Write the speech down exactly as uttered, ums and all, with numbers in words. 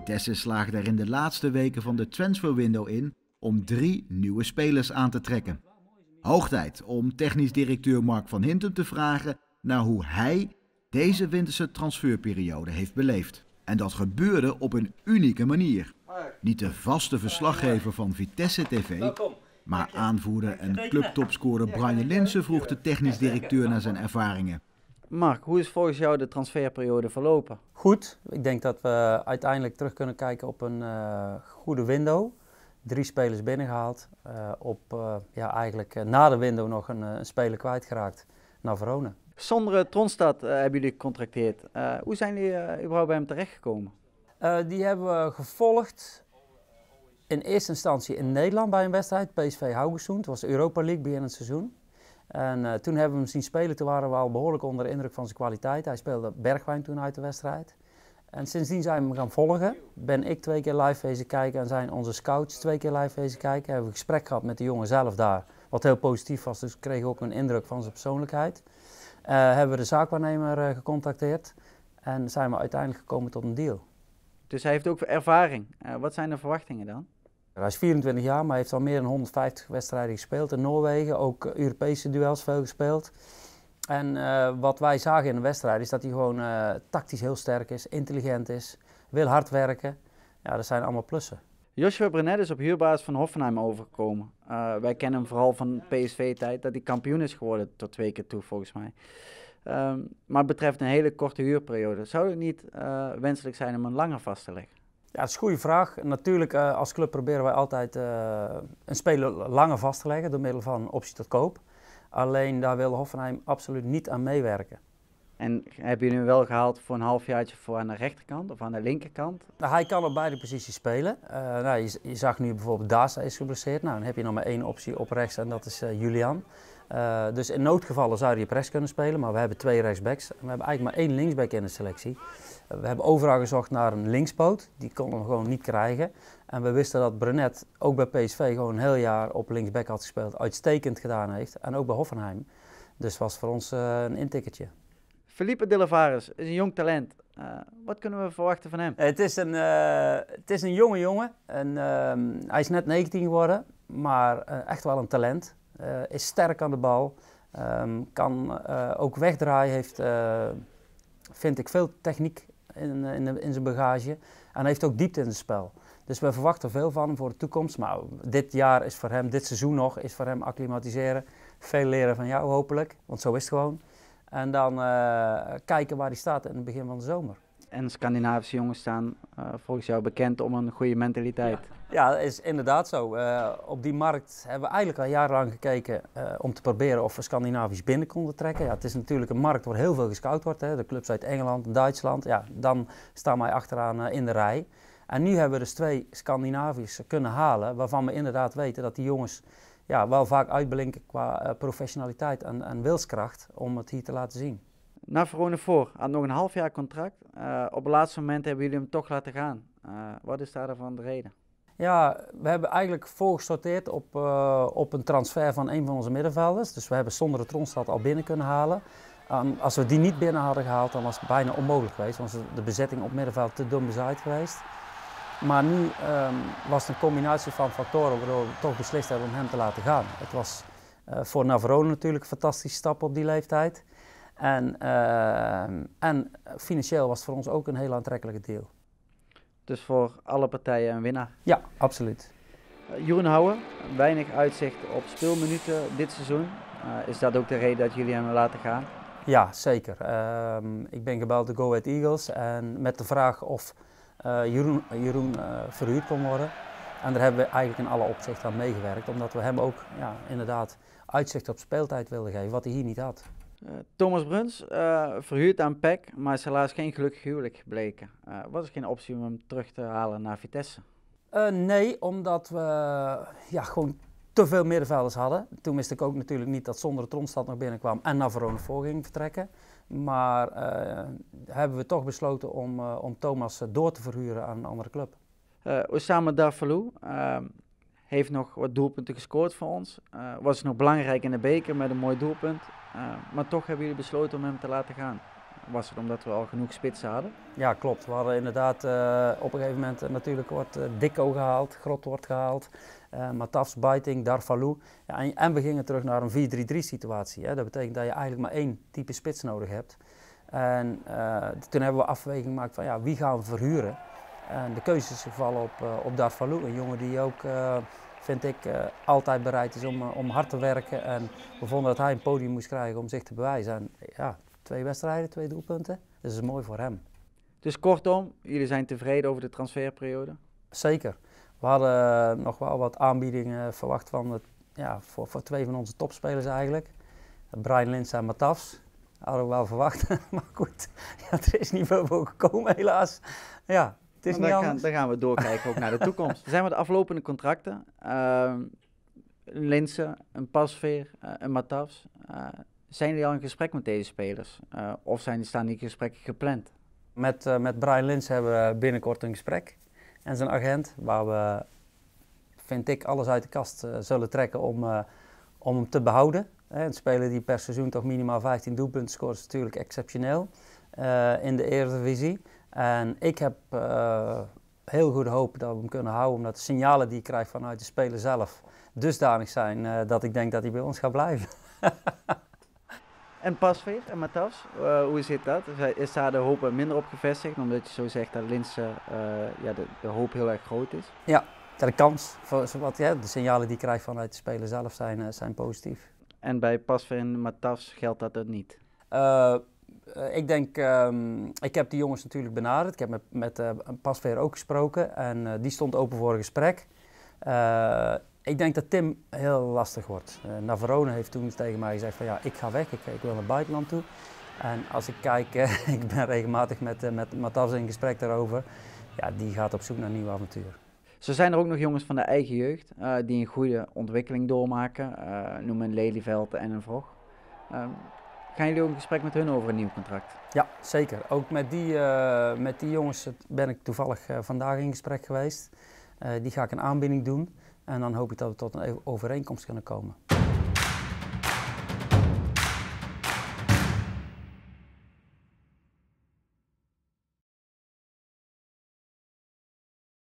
Vitesse slaagde er in de laatste weken van de transferwindow in om drie nieuwe spelers aan te trekken. Hoog tijd om technisch directeur Mark van Hintem te vragen naar hoe hij deze winterse transferperiode heeft beleefd. En dat gebeurde op een unieke manier. Niet de vaste verslaggever van Vitesse T V, maar aanvoerder en clubtopscorer Brian Linssen vroeg de technisch directeur naar zijn ervaringen. Mark, hoe is volgens jou de transferperiode verlopen? Goed. Ik denk dat we uiteindelijk terug kunnen kijken op een uh, goede window. Drie spelers binnengehaald. Uh, op uh, ja, eigenlijk uh, na de window nog een, een speler kwijtgeraakt naar Verona. Sondre Tronstad uh, hebben jullie gecontracteerd. Uh, hoe zijn jullie uh, überhaupt bij hem terechtgekomen? Uh, die hebben we gevolgd in eerste instantie in Nederland bij een wedstrijd, P S V Haugesund. Het was de Europa League begin het seizoen. En uh, toen hebben we hem zien spelen, toen waren we al behoorlijk onder de indruk van zijn kwaliteit. Hij speelde Bergwijn toen uit de wedstrijd. En sindsdien zijn we hem gaan volgen. Ben ik twee keer live wezen kijken en zijn onze scouts twee keer live wezen kijken. Hebben we een gesprek gehad met de jongen zelf daar, wat heel positief was. Dus we kregen ook een indruk van zijn persoonlijkheid. Uh, hebben we de zaakwaarnemer uh, gecontacteerd en zijn we uiteindelijk gekomen tot een deal. Dus hij heeft ook ervaring. Uh, wat zijn de verwachtingen dan? Hij is vierentwintig jaar, maar heeft al meer dan honderdvijftig wedstrijden gespeeld in Noorwegen. Ook Europese duels veel gespeeld. En uh, wat wij zagen in de wedstrijd is dat hij gewoon uh, tactisch heel sterk is, intelligent is, wil hard werken. Ja, dat zijn allemaal plussen. Joshua Brenet is op huurbasis van Hoffenheim overgekomen. Uh, wij kennen hem vooral van P S V-tijd, dat hij kampioen is geworden tot twee keer toe volgens mij. Um, maar het betreft een hele korte huurperiode. Zou het niet uh, wenselijk zijn om een langer vast te leggen? Ja, dat is een goede vraag. Natuurlijk, uh, als club proberen wij altijd uh, een speler langer vast te leggen door middel van een optie tot koop. Alleen daar wil Hoffenheim absoluut niet aan meewerken. En hebben jullie hem wel gehaald voor een halfjaartje voor aan de rechterkant of aan de linkerkant? Nou, hij kan op beide posities spelen. Uh, nou, je, je zag nu bijvoorbeeld Daza is geblesseerd. Nou, dan heb je nog maar één optie op rechts en dat is uh, Julian. Uh, dus in noodgevallen zou hij op rechts kunnen spelen, maar we hebben twee rechtsbacks. En we hebben eigenlijk maar één linksback in de selectie. Uh, we hebben overal gezocht naar een linkspoot, die konden we gewoon niet krijgen. En we wisten dat Brenet ook bij P S V gewoon een heel jaar op linksback had gespeeld, uitstekend gedaan heeft. En ook bij Hoffenheim. Dus was voor ons uh, een intikketje. Felipe Dillevares is een jong talent. Uh, wat kunnen we verwachten van hem? Het is een, uh, het is een jonge jongen. En, uh, hij is net negentien geworden, maar uh, echt wel een talent. Uh, is sterk aan de bal, um, kan uh, ook wegdraaien, heeft uh, vind ik veel techniek in, in, in zijn bagage en heeft ook diepte in zijn spel. Dus we verwachten veel van hem voor de toekomst, maar dit jaar is voor hem, dit seizoen nog, is voor hem acclimatiseren. Veel leren van jou hopelijk, want zo is het gewoon. En dan uh, kijken waar hij staat in het begin van de zomer. En Scandinavische jongens staan uh, volgens jou bekend om een goede mentaliteit. Ja. Ja, dat is inderdaad zo. Uh, op die markt hebben we eigenlijk al jarenlang gekeken uh, om te proberen of we Scandinavisch binnen konden trekken. Ja, het is natuurlijk een markt waar heel veel gescout wordt. Hè. De clubs uit Engeland en Duitsland, ja, dan staan wij achteraan uh, in de rij. En nu hebben we dus twee Scandinaviërs kunnen halen, waarvan we inderdaad weten dat die jongens ja, wel vaak uitblinken qua uh, professionaliteit en, en wilskracht om het hier te laten zien. Na Verona voor had nog een half jaar contract. Uh, op het laatste moment hebben jullie hem toch laten gaan. Uh, wat is daarvan de reden? Ja, we hebben eigenlijk voorgesorteerd op, uh, op een transfer van een van onze middenvelders. Dus we hebben Sondre Tronstad al binnen kunnen halen. Um, als we die niet binnen hadden gehaald, dan was het bijna onmogelijk geweest. Want de bezetting op middenveld te dun bezaaid geweest. Maar nu um, was het een combinatie van factoren waardoor we toch beslist hebben om hem te laten gaan. Het was uh, voor Navarone natuurlijk een fantastische stap op die leeftijd. En, uh, en financieel was het voor ons ook een heel aantrekkelijke deal. Dus voor alle partijen een winnaar? Ja, absoluut. Uh, Jeroen Houwen, weinig uitzicht op speelminuten dit seizoen. Uh, is dat ook de reden dat jullie hem laten gaan? Ja, zeker. Uh, ik ben gebeld door Go Ahead Eagles en met de vraag of uh, Jeroen, Jeroen uh, verhuurd kon worden. En daar hebben we eigenlijk in alle opzichten aan meegewerkt, omdat we hem ook ja, inderdaad uitzicht op speeltijd wilden geven, wat hij hier niet had. Uh, Thomas Bruns, uh, verhuurd aan P E C, maar is helaas geen gelukkig huwelijk gebleken. Uh, was er geen optie om hem terug te halen naar Vitesse? Uh, nee, omdat we ja, gewoon te veel middenvelders hadden. Toen wist ik ook natuurlijk niet dat Sondre Tronstad nog binnenkwam en naar Verona voor ging vertrekken. Maar uh, hebben we toch besloten om, uh, om Thomas door te verhuren aan een andere club. Uh, Oussama Darfalou uh, heeft nog wat doelpunten gescoord voor ons. Uh, was nog belangrijk in de beker met een mooi doelpunt. Uh, maar toch hebben jullie besloten om hem te laten gaan. was het omdat we al genoeg spitsen hadden? Ja, klopt. We hadden inderdaad uh, op een gegeven moment uh, natuurlijk wordt uh, Dikko gehaald, Grot wordt gehaald, uh, Matafs, Beiting, Darvalu. Ja, en, en we gingen terug naar een vier drie drie situatie. Hè. Dat betekent dat je eigenlijk maar één type spits nodig hebt. En uh, toen hebben we afweging gemaakt van ja, wie gaan we verhuren? En de keuze is gevallen op, uh, op Darvalu, een jongen die ook, uh, vind ik, uh, altijd bereid is om, uh, om hard te werken. En we vonden dat hij een podium moest krijgen om zich te bewijzen. En, ja, twee wedstrijden, twee doelpunten, dus dat is mooi voor hem. Dus kortom, jullie zijn tevreden over de transferperiode? Zeker. We hadden uh, nog wel wat aanbiedingen verwacht van het, ja, voor, voor twee van onze topspelers eigenlijk. Brian Lins en Matafs. Hadden we wel verwacht, maar goed, ja, er is niet veel voor gekomen helaas. Ja, het is dan, niet gaan, anders. dan gaan we doorkijken ook naar de toekomst. Er zijn wat aflopende contracten. Uh, een Linse, een Pasveer, uh, een Matafs. Uh, zijn jullie al in gesprek met deze spelers? Uh, of zijn, staan die gesprekken gepland? Met, uh, met Brian Lins hebben we binnenkort een gesprek. En zijn agent, waar we, vind ik, alles uit de kast uh, zullen trekken om, uh, om hem te behouden. Een speler die per seizoen toch minimaal vijftien doelpunten scoort is natuurlijk exceptioneel uh, in de Eredivisie. En ik heb uh, heel goede hoop dat we hem kunnen houden, omdat de signalen die ik krijg vanuit de speler zelf dusdanig zijn uh, dat ik denk dat hij bij ons gaat blijven. En Pasveer en Matafs, uh, hoe zit dat? Is daar de hoop minder op gevestigd, omdat je zo zegt dat Linse uh, ja, de, de hoop heel erg groot is? Ja, de kans, voor, wat, ja, de signalen die ik krijg vanuit de speler zelf zijn, uh, zijn positief. En bij Pasveer en Matafs geldt dat er niet? Uh, uh, ik denk, um, ik heb die jongens natuurlijk benaderd. Ik heb met, met uh, Pasveer ook gesproken en uh, die stond open voor een gesprek. Uh, ik denk dat Tim heel lastig wordt. Uh, Navarone heeft toen tegen mij gezegd van ja, ik ga weg, ik, ik wil naar het buitenland toe. En als ik kijk, uh, ik ben regelmatig met, uh, met Matafs in gesprek daarover. Ja, die gaat op zoek naar een nieuw avontuur. Zo zijn er ook nog jongens van de eigen jeugd uh, die een goede ontwikkeling doormaken. Uh, noem een Lelyveld en een Vrog. Uh, gaan jullie ook in gesprek met hun over een nieuw contract? Ja, zeker. Ook met die, uh, met die jongens ben ik toevallig uh, vandaag in gesprek geweest. Uh, die ga ik een aanbieding doen en dan hoop ik dat we tot een overeenkomst kunnen komen.